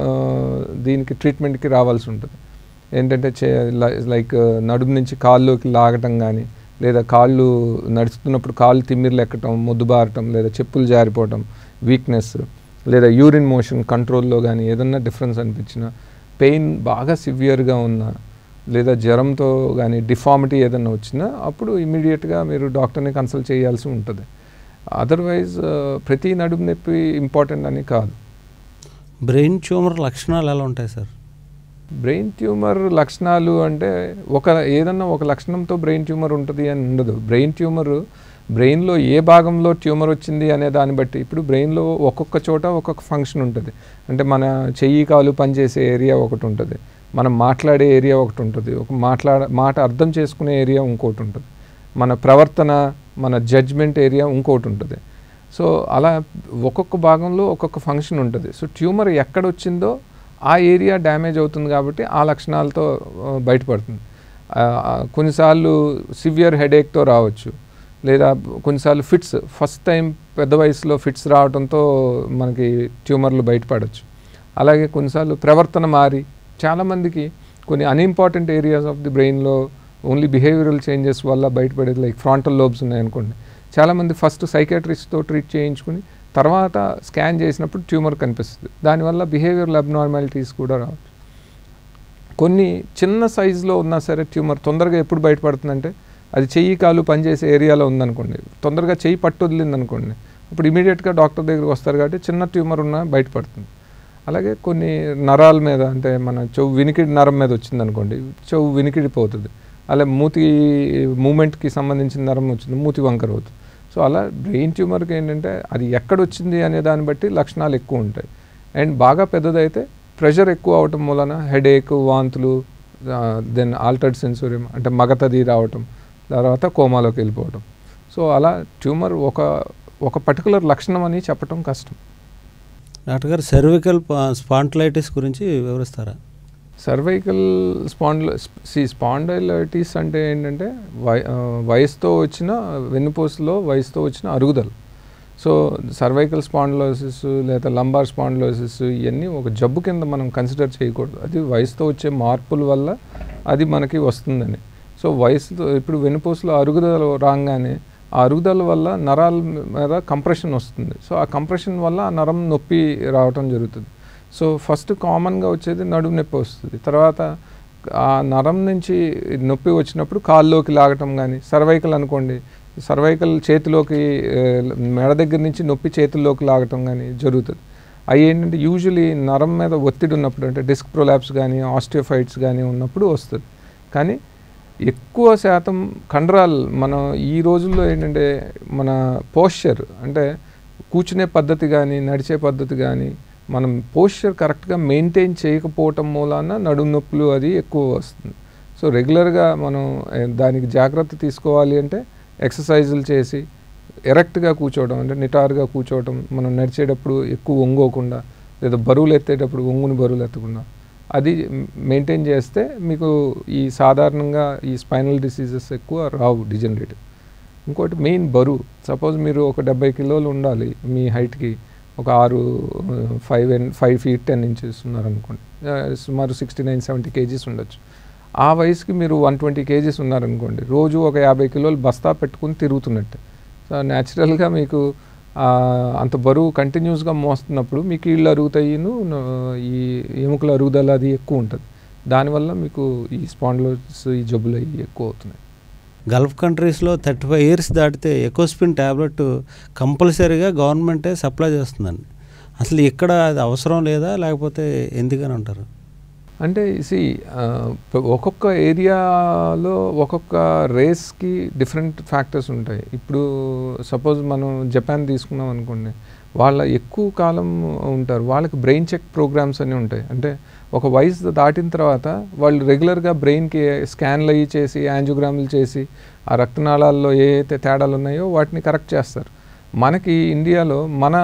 దీనికి ట్రీట్మెంట్కి రావాల్సి ఉంటుంది. ఏంటంటే చే లైక్ నడుము నుంచి కాళ్ళలోకి లాగటం కానీ, లేదా కాళ్ళు నడుస్తున్నప్పుడు కాళ్ళు తిమ్మిర్లు ఎక్కటం, మొద్దుబారటం, లేదా చెప్పులు జారిపోవటం, వీక్నెస్, లేదా యూరిన్ మోషన్ కంట్రోల్లో కానీ ఏదన్నా డిఫరెన్స్ అనిపించినా, పెయిన్ బాగా సివియర్గా ఉన్నా, లేదా జ్వరంతో కానీ డిఫార్మిటీ ఏదైనా వచ్చినా అప్పుడు ఇమీడియట్గా మీరు డాక్టర్ని కన్సల్ట్ చేయాల్సి ఉంటుంది. అదర్వైజ్ ప్రతి నడుము నొప్పి ఇంపార్టెంట్ అని కాదు. బ్రెయిన్ ట్యూమర్ లక్షణాలు ఎలా ఉంటాయి సార్? బ్రెయిన్ ట్యూమర్ లక్షణాలు అంటే ఒక ఏదన్నా ఒక లక్షణంతో బ్రెయిన్ ట్యూమర్ ఉంటుంది అని ఉండదు. బ్రెయిన్ ట్యూమర్ బ్రెయిన్లో ఏ భాగంలో ట్యూమర్ వచ్చింది అనే దాన్ని బట్టి, ఇప్పుడు బ్రెయిన్లో ఒక్కొక్క చోట ఒక్కొక్క ఫంక్షన్ ఉంటుంది. అంటే మన చెయ్యి కాలు పనిచేసే ఏరియా ఒకటి ఉంటుంది, మనం మాట్లాడే ఏరియా ఒకటి ఉంటుంది, ఒక మాట్లాడ మాట అర్థం చేసుకునే ఏరియా ఇంకోటి ఉంటుంది, మన ప్రవర్తన, మన జడ్జ్మెంట్ ఏరియా ఇంకోటి ఉంటుంది. సో అలా ఒక్కొక్క భాగంలో ఒక్కొక్క ఫంక్షన్ ఉంటుంది. సో ట్యూమర్ ఎక్కడ వచ్చిందో ఆ ఏరియా డ్యామేజ్ అవుతుంది కాబట్టి ఆ లక్షణాలతో బయటపడుతుంది. కొన్నిసార్లు సివియర్ హెడేక్తో రావచ్చు, లేదా కొన్నిసార్లు ఫిట్స్, ఫస్ట్ టైం పెద్ద వయసులో ఫిట్స్ రావడంతో మనకి ట్యూమర్లు బయటపడవచ్చు. అలాగే కొన్నిసార్లు ప్రవర్తన మారి, చాలామందికి కొన్ని అన్ఇంపార్టెంట్ ఏరియాస్ ఆఫ్ ది బ్రెయిన్లో ఓన్లీ బిహేవియరల్ చేంజెస్ వల్ల బయటపడేది, లైక్ ఫ్రాంటల్ లోబ్స్ ఉన్నాయనుకోండి, చాలామంది ఫస్ట్ సైకాట్రిస్ట్తో ట్రీట్ చేయించుకుని తర్వాత స్కాన్ చేసినప్పుడు ట్యూమర్ కనిపిస్తుంది. దానివల్ల బిహేవియరల్ అబ్నార్మాలిటీస్ కూడా రావచ్చు. కొన్ని చిన్న సైజులో ఉన్నా సరే ట్యూమర్ తొందరగా ఎప్పుడు బయటపడుతుందంటే, అది చెయ్యి కాలు పనిచేసే ఏరియాలో ఉందనుకోండి, తొందరగా చెయ్యి పట్టు వదిలింది అనుకోండి, అప్పుడు ఇమీడియట్గా డాక్టర్ దగ్గరికి వస్తారు కాబట్టి చిన్న ట్యూమర్ ఉన్నా బయటపడుతుంది. అలాగే కొన్ని నరాల మీద, అంటే మన చెవు వినికిడి నరం మీద వచ్చింది అనుకోండి, చెవు వినికిడి పోతుంది. అలా మూతి మూమెంట్కి సంబంధించిన నరం వచ్చింది, మూతి వంకర అవుతుంది. సో అలా బ్రెయిన్ ట్యూమర్కి ఏంటంటే అది ఎక్కడ వచ్చింది అనే దాన్ని బట్టి లక్షణాలు ఎక్కువ ఉంటాయి. అండ్ బాగా పెద్దదైతే ప్రెషర్ ఎక్కువ అవటం వలన హెడేక్, వాంతులు, దెన్ ఆల్టర్డ్ సెన్సోరియం, అంటే మగతది రావటం, తర్వాత కోమాలోకి వెళ్ళిపోవటం. సో అలా ట్యూమర్ ఒక ఒక పర్టికులర్ లక్షణం అని చెప్పటం కష్టం. డాక్టర్ గారు, సెర్వికల్ స్పాండిలైటిస్ గురించి వివరిస్తారా? సర్వైకల్ స్పాండ్లో సి స్పాండైలైటిస్ అంటే ఏంటంటే వయ వయసుతో వచ్చిన వెన్నుపూసలో వయసుతో వచ్చిన అరుగుదల. సో సర్వైకల్ స్పాండిలోసిస్ లేదా లంబార్ స్పాండిలోసిస్ ఇవన్నీ ఒక జబ్బు కింద మనం కన్సిడర్ చేయకూడదు. అది వయసుతో వచ్చే మార్పుల వల్ల అది మనకి వస్తుందని. సో వయసుతో ఇప్పుడు వెన్నుపూసలో అరుగుదల రాగానే ఆ అరుగుదల వల్ల నరాల మీద కంప్రెషన్ వస్తుంది. సో ఆ కంప్రెషన్ వల్ల ఆ నరం నొప్పి రావటం జరుగుతుంది. సో ఫస్ట్ కామన్గా వచ్చేది నడుము నొప్పి వస్తుంది. తర్వాత ఆ నరం నుంచి నొప్పి వచ్చినప్పుడు కాల్లోకి లాగటం కానీ, సర్వైకల్ అనుకోండి, సర్వైకల్ చేతిలోకి మెడ దగ్గర నుంచి నొప్పి చేతుల్లోకి లాగటం కానీ జరుగుతుంది. అవి ఏంటంటే యూజువలీ నరం మీద ఒత్తిడి ఉన్నప్పుడు, అంటే డిస్క్ ప్రొలాప్స్ కానీ ఆస్టియోఫైట్స్ కానీ ఉన్నప్పుడు వస్తుంది. కానీ ఎక్కువ శాతం కండరాలు మనం ఈ రోజుల్లో ఏంటంటే మన పోస్చర్ అంటే కూర్చునే పద్ధతి కానీ నడిచే పద్ధతి కానీ మనం పోస్చర్ కరెక్ట్గా మెయింటైన్ చేయకపోవటం మూలాన నడుము నొప్పులు అది ఎక్కువ వస్తుంది. సో రెగ్యులర్గా మనం దానికి జాగ్రత్త తీసుకోవాలి అంటే ఎక్సర్సైజులు చేసి ఎరెక్ట్గా కూర్చోవడం, అంటే నిటారుగా కూర్చోవడం, మనం నడిచేటప్పుడు ఎక్కువ వంగోకుండా లేదా బరువులు ఎత్తేటప్పుడు వంగుని బరువులు ఎత్తకుండా అది మెయింటైన్ చేస్తే మీకు ఈ సాధారణంగా ఈ స్పైనల్ డిసీజెస్ ఎక్కువ రావు, డిజనరేటివ్. ఇంకోటి మెయిన్ బరువు. సపోజ్ మీరు ఒక డెబ్బై కిలోలు ఉండాలి, మీ హైట్కి ఒక ఆరు five five feet ten inches ఉన్నారనుకోండి, సుమారు సిక్స్టీ నైన్ సెవెంటీ కేజీస్ ఉండొచ్చు. ఆ వయసుకి మీరు వన్ ట్వంటీ కేజీస్ ఉన్నారనుకోండి, రోజు ఒక యాభై కిలోలు బస్తా పెట్టుకుని తిరుగుతున్నట్టే. సో న్యాచురల్గా మీకు అంత బరువు కంటిన్యూస్గా మోస్తున్నప్పుడు మీ కీళ్ళు అరుగుతాయిను, ఈ ఎముకల అరుగుదల అది ఎక్కువ ఉంటుంది. దానివల్ల మీకు ఈ స్పాండిలోసిస్ ఈ జబ్బులు అవి ఎక్కువ అవుతున్నాయి. గల్ఫ్ కంట్రీస్లో థర్టీ ఫైవ్ ఇయర్స్ దాటితే ఎకోస్పిన్ ట్యాబ్లెట్ కంపల్సరీగా గవర్నమెంటే సప్లై చేస్తుందండి. అసలు ఇక్కడ అది అవసరం లేదా, లేకపోతే ఎందుకని అంటారు? అంటే సి ఒక్కొక్క ఏరియాలో ఒక్కొక్క రేస్కి డిఫరెంట్ ఫ్యాక్టర్స్ ఉంటాయి. ఇప్పుడు సపోజ్ మనం జపాన్ తీసుకున్నాం అనుకోండి, వాళ్ళ ఎక్కువ కాలం ఉంటారు, వాళ్ళకి బ్రెయిన్ చెక్ ప్రోగ్రామ్స్ అని ఉంటాయి. అంటే ఒక వయసు దాటిన తర్వాత వాళ్ళు రెగ్యులర్గా బ్రెయిన్కి స్కాన్లు అయ్యి చేసి యాంజియోగ్రాములు చేసి ఆ రక్తనాళాల్లో ఏ అయితే తేడాలు ఉన్నాయో వాటిని కరెక్ట్ చేస్తారు. మనకి ఇండియాలో మన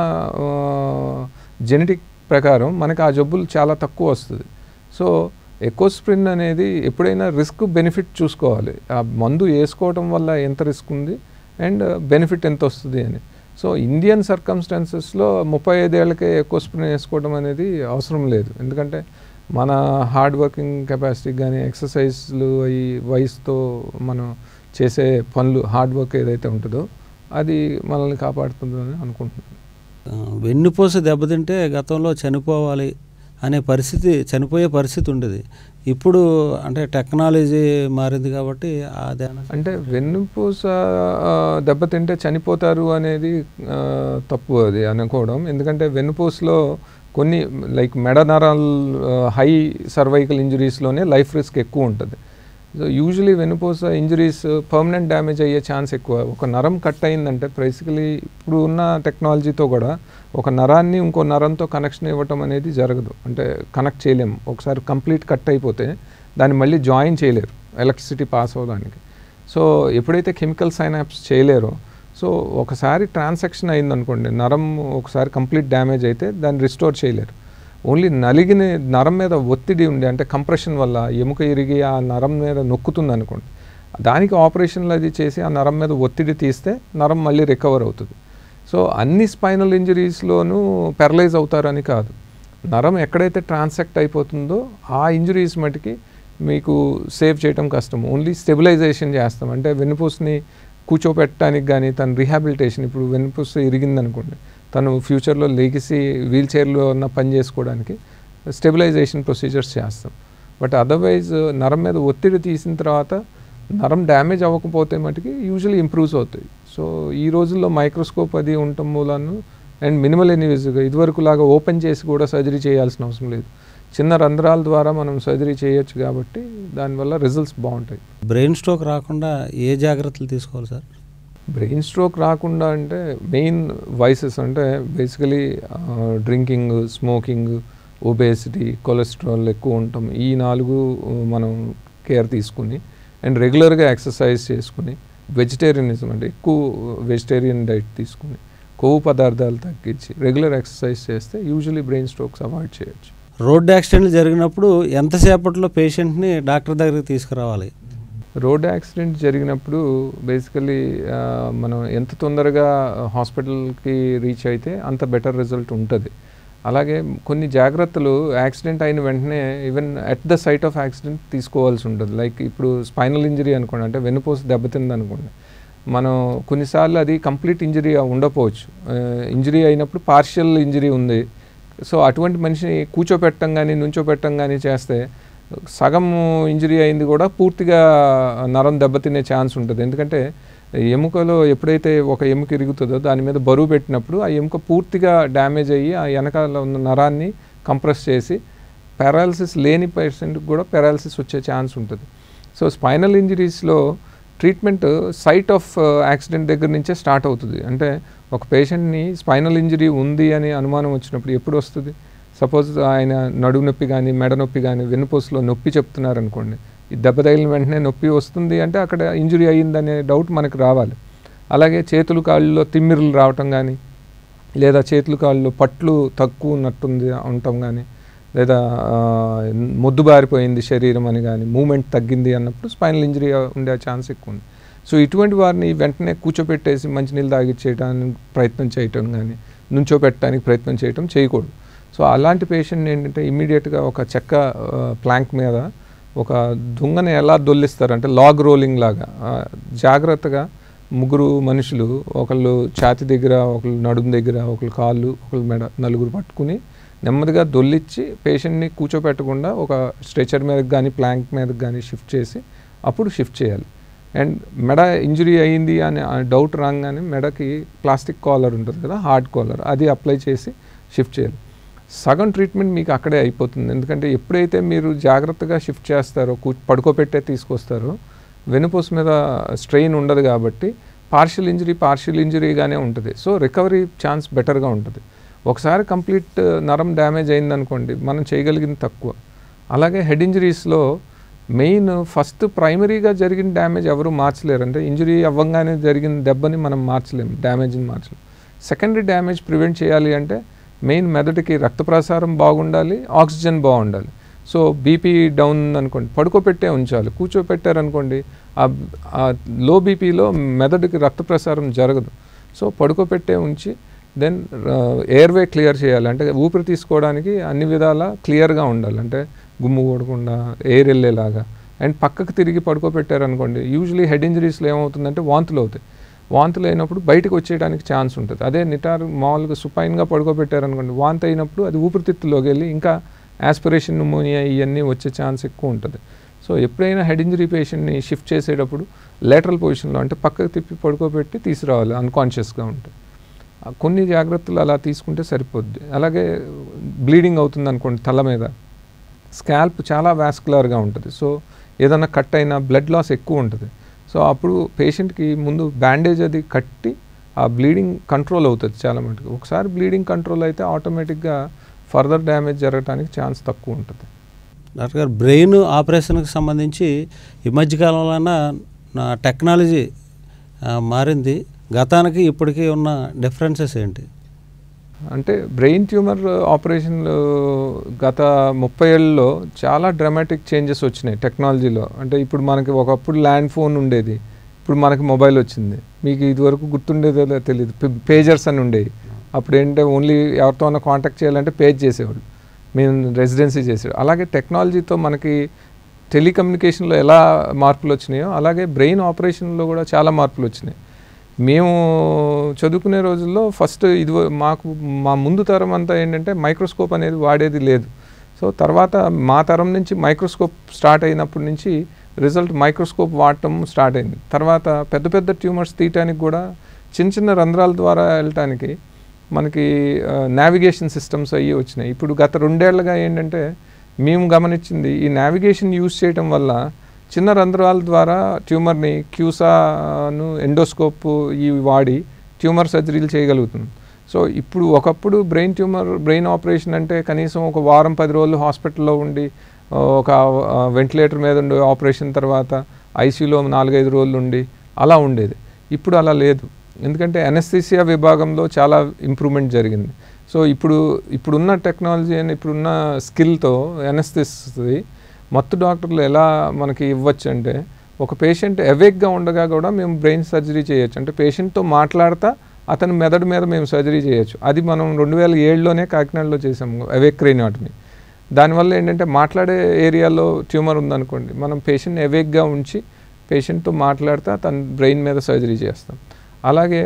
జెనెటిక్ ప్రకారం మనకి ఆ జబ్బులు చాలా తక్కువ వస్తుంది. సో ఎకోస్ప్రిన్ అనేది ఎప్పుడైనా రిస్క్ బెనిఫిట్ చూసుకోవాలి. ఆ మందు వేసుకోవటం వల్ల ఎంత రిస్క్ ఉంది అండ్ బెనిఫిట్ ఎంత వస్తుంది అని. సో ఇండియన్ సర్కమ్స్టాన్సెస్లో ముప్పై ఐదేళ్లకే ఎకోస్ప్రిన్ వేసుకోవడం అనేది అవసరం లేదు. ఎందుకంటే మన హార్డ్ వర్కింగ్ కెపాసిటీ కానీ ఎక్సర్సైజ్లు అవి వయసుతో మనం చేసే పనులు హార్డ్ వర్క్ ఏదైతే ఉంటుందో అది మనల్ని కాపాడుతుందని అనుకుంటున్నాను. వెన్నుపూస దెబ్బతింటే గతంలో చనిపోవాలి అనే పరిస్థితి, చనిపోయే పరిస్థితి ఉండేది. ఇప్పుడు అంటే టెక్నాలజీ మారింది కాబట్టి అదే అంటే వెన్నుపూస దెబ్బతింటే చనిపోతారు అనేది తప్పు అది అనుకోవడం. ఎందుకంటే వెన్నుపూసలో కొన్ని లైక్ మెడ నరాలు హై సర్వైకల్ ఇంజురీస్లోనే లైఫ్ రిస్క్ ఎక్కువ ఉంటుంది. సో యూజువలీ వెన్నుపూస ఇంజురీస్ పర్మనెంట్ డ్యామేజ్ అయ్యే ఛాన్స్ ఎక్కువ. ఒక నరం కట్ అయిందంటే బేసికలీ ఇప్పుడు ఉన్న టెక్నాలజీతో కూడా ఒక నరాన్ని ఇంకో నరంతో కనెక్షన్ ఇవ్వటం అనేది జరగదు. అంటే కనెక్ట్ చేయలేము. ఒకసారి కంప్లీట్ కట్ అయిపోతే దాన్ని మళ్ళీ జాయిన్ చేయలేరు ఎలక్ట్రిసిటీ పాస్ అవ్వడానికి. సో ఎప్పుడైతే కెమికల్ సైనాప్స్ చేయలేరో, సో ఒకసారి ట్రాన్సాక్షన్ అయిందనుకోండి, నరం ఒకసారి కంప్లీట్ డ్యామేజ్ అయితే దాన్ని రిస్టోర్ చేయలేరు. ఓన్లీ నలిగిన నరం మీద ఒత్తిడి ఉండి, అంటే కంప్రెషన్ వల్ల ఎముక ఇరిగి ఆ నరం మీద నొక్కుతుంది అనుకోండి, దానికి ఆపరేషన్లు అది చేసి ఆ నరం మీద ఒత్తిడి తీస్తే నరం మళ్ళీ రికవర్ అవుతుంది. సో అన్ని స్పైనల్ ఇంజరీస్లోనూ పెరలైజ్ అవుతారని కాదు. నరం ఎక్కడైతే ట్రాన్సాక్ట్ అయిపోతుందో ఆ ఇంజరీస్ మటుకి మీకు సేవ్ చేయడం కష్టం. ఓన్లీ స్టెబిలైజేషన్ చేస్తాం. అంటే వెన్నుపూసని కూర్చోపెట్టడానికి కానీ తను రీహాబిలిటేషన్, ఇప్పుడు వెన్నుపూస ఇరిగిందనుకోండి, తను ఫ్యూచర్లో లెగిసి వీల్ చైర్లో ఉన్న పని చేసుకోవడానికి స్టెబిలైజేషన్ ప్రొసీజర్స్ చేస్తాం. బట్ అదర్వైజ్ నరం మీద ఒత్తిడి తీసిన తర్వాత నరం డ్యామేజ్ అవ్వకపోతే మటుకి యూజువల్లీ ఇంప్రూవ్స్ అవుతాయి. సో ఈ రోజుల్లో మైక్రోస్కోప్ అది ఉండటం మూలాను అండ్ మినిమల్ ఇన్వేజివ్గా ఇదివరకు లాగా ఓపెన్ చేసి కూడా సర్జరీ చేయాల్సిన అవసరం లేదు. చిన్న రంధ్రాల ద్వారా మనం సర్జరీ చేయొచ్చు కాబట్టి దానివల్ల రిజల్ట్స్ బాగుంటాయి. బ్రెయిన్ స్ట్రోక్ రాకుండా ఏ జాగ్రత్తలు తీసుకోవాలి సార్? బ్రెయిన్ స్ట్రోక్ రాకుండా అంటే మెయిన్ వైసెస్ అంటే basically drinking, smoking, obesity, cholesterol ఎక్కువ ఉండటం, ఈ నాలుగు మనం కేర్ తీసుకుని అండ్ రెగ్యులర్గా ఎక్సర్సైజ్ చేసుకుని వెజిటేరియనిజం అంటే ఎక్కువ వెజిటేరియన్ డైట్ తీసుకుని కొవ్వు పదార్థాలు తగ్గించి రెగ్యులర్ ఎక్సర్సైజ్ చేస్తే యూజువలీ బ్రెయిన్ స్ట్రోక్స్ అవాయిడ్ చేయొచ్చు. రోడ్డు యాక్సిడెంట్లు జరిగినప్పుడు ఎంతసేపట్లో పేషెంట్ని డాక్టర్ దగ్గరికి తీసుకురావాలి? రోడ్ యాక్సిడెంట్ జరిగినప్పుడు బేసికలీ మనం ఎంత తొందరగా హాస్పిటల్కి రీచ్ అయితే అంత బెటర్ రిజల్ట్ ఉంటుంది. అలాగే కొన్ని జాగ్రత్తలు యాక్సిడెంట్ అయిన వెంటనే even at the site of accident తీసుకోవాల్సి ఉంటుంది. లైక్ ఇప్పుడు స్పైనల్ ఇంజరీ అనుకోండి, అంటే వెన్నుపూస దెబ్బతింది అనుకోండి, మనం కొన్నిసార్లు అది కంప్లీట్ ఇంజరీ ఉండకపోవచ్చు. ఇంజరీ అయినప్పుడు పార్షియల్ ఇంజరీ ఉంది. సో అటువంటి మనిషిని కూర్చోపెట్టడం కానీ నుంచోపెట్టడం కానీ చేస్తే సగం ఇంజరీ అయింది కూడా పూర్తిగా నరం దెబ్బతినే ఛాన్స్ ఉంటుంది. ఎందుకంటే ఎముకలో ఎప్పుడైతే ఒక ఎముక ఇరుగుతుందో దాని మీద బరువు పెట్టినప్పుడు ఆ ఎముక పూర్తిగా డ్యామేజ్ అయ్యి ఆ వెనకాల ఉన్న నరాన్ని కంప్రెస్ చేసి పారాలసిస్ లేని పేషెంట్కి కూడా పారాలసిస్ వచ్చే ఛాన్స్ ఉంటుంది. సో స్పైనల్ ఇంజరీస్లో ట్రీట్మెంట్ సైట్ ఆఫ్ యాక్సిడెంట్ దగ్గర నుంచే స్టార్ట్ అవుతుంది. అంటే ఒక పేషెంట్ని స్పైనల్ ఇంజరీ ఉంది అని అనుమానం వచ్చినప్పుడు ఎప్పుడు వస్తుంది? సపోజ్ ఆయన నడుము నొప్పి కానీ మెడ నొప్పి కానీ వెన్నుపూసలో నొప్పి చెప్తున్నారనుకోండి, ఈ దెబ్బ తగిలిన వెంటనే నొప్పి వస్తుంది అంటే అక్కడ ఇంజరీ అయ్యిందనే డౌట్ మనకు రావాలి. అలాగే చేతులు కాళ్ళలో తిమ్మిరులు రావటం కానీ, లేదా చేతులు కాళ్ళలో పట్లు తక్కువ ఉన్నట్టుంది ఉండటం కానీ, లేదా మొద్దుబారిపోయింది శరీరం అని కానీ, మూమెంట్ తగ్గింది అన్నప్పుడు స్పైనల్ ఇంజరీ ఉండే ఛాన్స్ ఎక్కువ ఉంది. సో ఇటువంటి వారిని వెంటనే కూర్చోపెట్టేసి మంచినీళ్ళు తాగిచ్చేయడానికి ప్రయత్నం చేయటం కానీ, నుంచోపెట్టడానికి ప్రయత్నం చేయటం చేయకూడదు. సో అలాంటి పేషెంట్ ఏంటంటే ఇమ్మీడియట్గా ఒక చెక్క ప్లాంక్ మీద ఒక దుంగని ఎలా దొల్లిస్తారు అంటే లాగ్ రోలింగ్ లాగా జాగ్రత్తగా ముగ్గురు మనుషులు, ఒకళ్ళు ఛాతి దగ్గర, ఒకళ్ళు నడుము దగ్గర, ఒకళ్ళు కాళ్ళు, ఒకళ్ళు మెడ, నలుగురు పట్టుకుని నెమ్మదిగా దొల్లిచ్చి పేషెంట్ని కూర్చోపెట్టకుండా ఒక స్ట్రెచర్ మీదకి కానీ ప్లాంక్ మీదకి కానీ షిఫ్ట్ చేసి అప్పుడు షిఫ్ట్ చేయాలి. అండ్ మెడ ఇంజరీ అయ్యింది అని డౌట్ రాగానే మెడకి ప్లాస్టిక్ కాలర్ ఉంటుంది కదా, హార్డ్ కాలర్, అది అప్లై చేసి షిఫ్ట్ చేయాలి. సగం ట్రీట్మెంట్ మీకు అక్కడే అయిపోతుంది. ఎందుకంటే ఎప్పుడైతే మీరు జాగ్రత్తగా షిఫ్ట్ చేస్తారో, కూ పడుకోపెట్టే తీసుకొస్తారో, వెన్నుపూస మీద స్ట్రెయిన్ ఉండదు కాబట్టి పార్షియల్ ఇంజరీ పార్షియల్ ఇంజరీగానే ఉంటుంది. సో రికవరీ ఛాన్స్ బెటర్గా ఉంటుంది. ఒకసారి కంప్లీట్ నరం డ్యామేజ్ అయిందనుకోండి, మనం చేయగలిగింది తక్కువ. అలాగే హెడ్ ఇంజరీస్లో మెయిన్ ఫస్ట్ ప్రైమరీగా జరిగిన డ్యామేజ్ ఎవరు మార్చలేరు. అంటే ఇంజరీ అవ్వంగానే జరిగిన దెబ్బని మనం మార్చలేము, డ్యామేజ్ని మార్చలేము. సెకండరీ డ్యామేజ్ ప్రివెంట్ చేయాలి అంటే మెయిన్ మెదడుకి రక్త ప్రసారం బాగుండాలి, ఆక్సిజన్ బాగుండాలి. సో బీపీ డౌన్ అనుకోండి, పడుకోపెట్టే ఉంచాలి. కూర్చోపెట్టారనుకోండి ఆ లో బీపీలో మెదడుకి రక్త ప్రసారం జరగదు. సో పడుకోపెట్టే ఉంచి దెన్ ఎయిర్వే క్లియర్ చేయాలి. అంటే ఊపిరి తీసుకోవడానికి అన్ని విధాలా క్లియర్గా ఉండాలి. అంటే గుమ్ము కొడకుండా ఎయిర్ వెళ్ళేలాగా. అండ్ పక్కకు తిరిగి పడుకోపెట్టారనుకోండి, యూజువలీ హెడ్ ఇంజరీస్లో ఏమవుతుందంటే వాంతులు అవుతాయి. వాంతులు అయినప్పుడు బయటకు వచ్చేయడానికి ఛాన్స్ ఉంటుంది. అదే నిటారు మామూలుగా సుపైన్గా పడుకోబెట్టారనుకోండి, వాంతి అయినప్పుడు అది ఊపిరితిత్తులోకి వెళ్ళి ఇంకా యాస్పిరేషన్ న్యూమోనియా ఇవన్నీ వచ్చే ఛాన్స్ ఎక్కువ ఉంటుంది. సో ఎప్పుడైనా హెడ్ ఇంజరీ పేషెంట్ని షిఫ్ట్ చేసేటప్పుడు లేటరల్ పొజిషన్లో అంటే పక్కకు తిప్పి పడుకోబెట్టి తీసుకురావాలి అన్కాన్షియస్గా ఉంటే. కొన్ని జాగ్రత్తలు అలా తీసుకుంటే సరిపోద్ది. అలాగే బ్లీడింగ్ అవుతుంది అనుకోండి తల మీద, స్కాల్ప్ చాలా వాస్కులర్గా ఉంటుంది. సో ఏదైనా కట్ అయినా బ్లడ్ లాస్ ఎక్కువ ఉంటుంది. సో అప్పుడు పేషెంట్కి ముందు బ్యాండేజ్ అది కట్టి ఆ బ్లీడింగ్ కంట్రోల్ అవుతుంది చాలా మటుకు. ఒకసారి బ్లీడింగ్ కంట్రోల్ అయితే ఆటోమేటిక్గా ఫర్దర్ డ్యామేజ్ జరగడానికి ఛాన్స్ తక్కువ ఉంటుంది. డాక్టర్ గారు, బ్రెయిన్ ఆపరేషన్కి సంబంధించి ఈ మధ్యకాలంలో నా టెక్నాలజీ మారింది. గతానికి ఇప్పటికీ ఉన్న డిఫరెన్సెస్ ఏంటి? అంటే బ్రెయిన్ ట్యూమర్ ఆపరేషన్లు గత ముప్పై ఏళ్ళలో చాలా డ్రామాటిక్ చేంజెస్ వచ్చినాయి టెక్నాలజీలో. అంటే ఇప్పుడు మనకి ఒకప్పుడు ల్యాండ్ ఫోన్ ఉండేది, ఇప్పుడు మనకి మొబైల్ వచ్చింది. మీకు ఇదివరకు గుర్తుండేదో తెలియదు, పేజర్స్ అని ఉండేవి. అప్పుడు ఏంటంటే ఓన్లీ ఎవరితో అన్నా కాంటాక్ట్ చేయాలంటే పేజ్ చేసేవాళ్ళు, మేము రెసిడెన్సీ చేసేవాడు. అలాగే టెక్నాలజీతో మనకి టెలికమ్యూనికేషన్లో ఎలా మార్పులు వచ్చినాయో అలాగే బ్రెయిన్ ఆపరేషన్లో కూడా చాలా మార్పులు వచ్చినాయి. మేము చదువుకునే రోజుల్లో ఫస్ట్ ఇది మాకు మా ముందు తరం అంతా ఏంటంటే మైక్రోస్కోప్ అనేది వాడేది లేదు. సో తర్వాత మా తరం నుంచి మైక్రోస్కోప్ స్టార్ట్ అయినప్పటి నుంచి రిజల్ట్ మైక్రోస్కోప్ వాడటం స్టార్ట్ అయింది. తర్వాత పెద్ద పెద్ద ట్యూమర్స్ తీయటానికి కూడా చిన్న చిన్న రంధ్రాల ద్వారా వెళ్ళటానికి మనకి నావిగేషన్ సిస్టమ్స్ అయ్యి వచ్చినాయి. ఇప్పుడు గత రెండేళ్లుగా ఏంటంటే మేము గమనించింది, ఈ నావిగేషన్ యూజ్ చేయటం వల్ల చిన్న రంధ్రాల ద్వారా ట్యూమర్ని క్యూసాను ఎండోస్కోప్ ఇవి వాడి ట్యూమర్ సర్జరీలు చేయగలుగుతుంది. సో ఇప్పుడు ఒకప్పుడు బ్రెయిన్ ట్యూమర్ బ్రెయిన్ ఆపరేషన్ అంటే కనీసం ఒక వారం పది రోజులు హాస్పిటల్లో ఉండి ఒక వెంటిలేటర్ మీద ఉండి ఆపరేషన్ తర్వాత ఐసీయూలో నాలుగైదు రోజులు ఉండి అలా ఉండేది. ఇప్పుడు అలా లేదు. ఎందుకంటే అనస్థీసియా విభాగంలో చాలా ఇంప్రూవ్మెంట్ జరిగింది. సో ఇప్పుడు ఇప్పుడున్న టెక్నాలజీ అని ఇప్పుడున్న స్కిల్తో ఎనస్థిస్తుంది మత్తు డాక్టర్లు ఎలా మనకి ఇవ్వచ్చు అంటే ఒక పేషెంట్ అవేక్గా ఉండగా కూడా మేము బ్రెయిన్ సర్జరీ చేయొచ్చు. అంటే పేషెంట్తో మాట్లాడతా అతని మెదడు మీద మేము సర్జరీ చేయొచ్చు. అది మనం రెండు వేల ఏడులోనే కాకినాడలో చేసాము అవేక్ క్రేనియోటమీ. దానివల్ల ఏంటంటే మాట్లాడే ఏరియాలో ట్యూమర్ ఉందనుకోండి, మనం పేషెంట్ని అవేక్గా ఉంచి పేషెంట్తో మాట్లాడుతూ తన బ్రెయిన్ మీద సర్జరీ చేస్తాం. అలాగే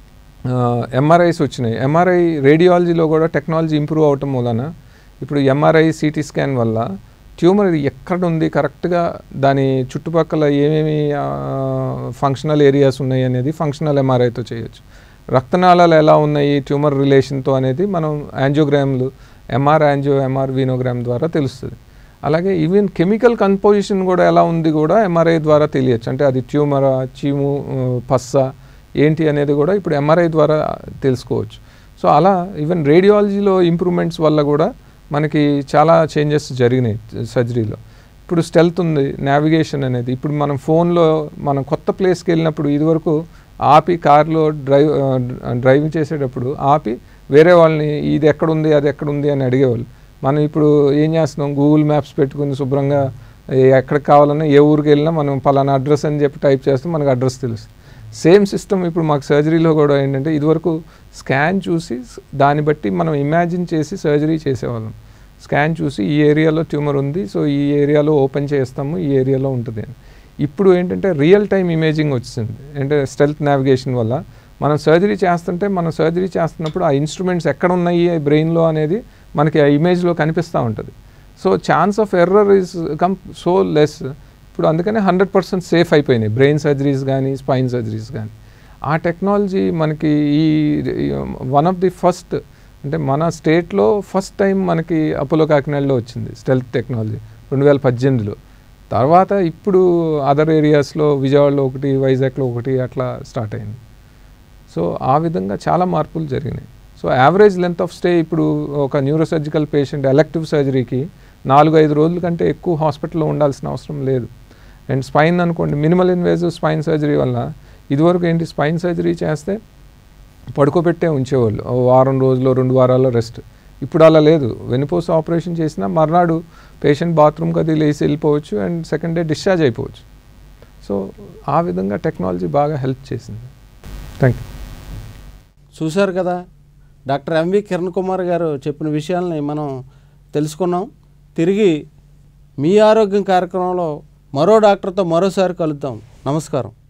ఎంఆర్ఐస్ వచ్చినాయి. ఎంఆర్ఐ రేడియాలజీలో కూడా టెక్నాలజీ ఇంప్రూవ్ అవటం వలన ఇప్పుడు ఎంఆర్ఐ సిటీ స్కాన్ వల్ల ట్యూమర్ ఎక్కడ ఉంది కరెక్ట్గా దాని చుట్టుపక్కల ఏమేమి ఫంక్షనల్ ఏరియాస్ ఉన్నాయి అనేది ఫంక్షనల్ ఎంఆర్ఐతో చేయొచ్చు. రక్తనాళాలు ఎలా ఉన్నాయి ట్యూమర్ రిలేషన్తో అనేది మనం యాంజియోగ్రామ్లు ఎంఆర్ యాంజియో ఎంఆర్ వీనోగ్రామ్ ద్వారా తెలుస్తుంది. అలాగే ఈవెన్ కెమికల్ కంపోజిషన్ కూడా ఎలా ఉంది కూడా ఎంఆర్ఐ ద్వారా తెలియచ్చు. అంటే అది ట్యూమరా చీము పస్స ఏంటి అనేది కూడా ఇప్పుడు ఎంఆర్ఐ ద్వారా తెలుసుకోవచ్చు. సో అలా ఈవెన్ రేడియాలజీలో ఇంప్రూవ్మెంట్స్ వల్ల కూడా మనకి చాలా చేంజెస్ జరిగినాయి సర్జరీలో. ఇప్పుడు స్టెల్త్ ఉంది, నావిగేషన్ అనేది. ఇప్పుడు మనం ఫోన్లో మనం కొత్త ప్లేస్కి వెళ్ళినప్పుడు ఇదివరకు ఆపి కార్లో డ్రైవ్ డ్రైవింగ్ చేసేటప్పుడు ఆపి వేరే వాళ్ళని ఇది ఎక్కడుంది అది ఎక్కడుంది అని అడిగేవాళ్ళు. మనం ఇప్పుడు ఏం చేస్తున్నాం, గూగుల్ మ్యాప్స్ పెట్టుకుని శుభ్రంగా ఎక్కడికి కావాలన్నా ఏ ఊరికి వెళ్ళినా మనం పలానా అడ్రస్ అని చెప్పి టైప్ చేస్తే మనకు అడ్రస్ తెలుస్తుంది. సేమ్ సిస్టమ్ ఇప్పుడు మాకు సర్జరీలో కూడా ఏంటంటే ఇదివరకు స్కాన్ చూసి దాన్ని బట్టి మనం ఇమాజిన్ చేసి సర్జరీ చేసేవాళ్ళం. స్కాన్ చూసి ఈ ఏరియాలో ట్యూమర్ ఉంది, సో ఈ ఏరియాలో ఓపెన్ చేస్తాము, ఈ ఏరియాలో ఉంటుంది అని. ఇప్పుడు ఏంటంటే రియల్ టైం ఇమేజింగ్ వచ్చింది. అంటే స్టెల్త్ నావిగేషన్ వల్ల మనం సర్జరీ చేస్తుంటే మనం సర్జరీ చేస్తున్నప్పుడు ఆ ఇన్స్ట్రుమెంట్స్ ఎక్కడ ఉన్నాయి బ్రెయిన్లో అనేది మనకి ఆ ఇమేజ్లో కనిపిస్తూ ఉంటుంది. So chance of error is come so less. ఇప్పుడు అందుకనే హండ్రెడ్ పర్సెంట్ సేఫ్ అయిపోయినాయి బ్రెయిన్ సర్జరీస్ కానీ స్పైన్ సర్జరీస్ కానీ. ఆ టెక్నాలజీ మనకి ఈ వన్ ఆఫ్ ది ఫస్ట్ అంటే మన స్టేట్లో ఫస్ట్ టైం మనకి అపోలో కాకినాడలో వచ్చింది స్టెల్త్ టెక్నాలజీ రెండు వేల పద్దెనిమిదిలో. తర్వాత ఇప్పుడు అదర్ ఏరియాస్లో విజయవాడలో ఒకటి, వైజాగ్లో ఒకటి అట్లా స్టార్ట్ అయింది. సో ఆ విధంగా చాలా మార్పులు జరిగినాయి. So average length of stay ఇప్పుడు ఒక న్యూరోసర్జికల్ పేషెంట్ ఎలెక్టివ్ సర్జరీకి నాలుగు ఐదు రోజుల కంటే ఎక్కువ హాస్పిటల్లో ఉండాల్సిన అవసరం లేదు. అండ్ స్పైన్ అనుకోండి, మినిమల్ ఇన్వేజివ్ స్పైన్ సర్జరీ వల్ల ఇదివరకు ఏంటి స్పైన్ సర్జరీ చేస్తే పడుకోబెట్టే ఉంచేవాళ్ళు వారం రోజులు రెండు వారాల్లో రెస్ట్. ఇప్పుడు అలా లేదు. వెన్నుపూస ఆపరేషన్ చేసినా మర్నాడు పేషెంట్ బాత్రూమ్కి అది లేచి వెళ్ళిపోవచ్చు అండ్ సెకండ్ డే డిశ్చార్జ్ అయిపోవచ్చు. సో ఆ విధంగా టెక్నాలజీ బాగా హెల్ప్ చేసింది. Thank you. చూశారు కదా, డాక్టర్ ఎంవి కిరణ్ కుమార్ గారు చెప్పిన విషయాలని మనం తెలుసుకున్నాం. తిరిగి మీ ఆరోగ్యం కార్యక్రమంలో మరో డాక్టర్తో మరోసారి కలుద్దాం. నమస్కారం.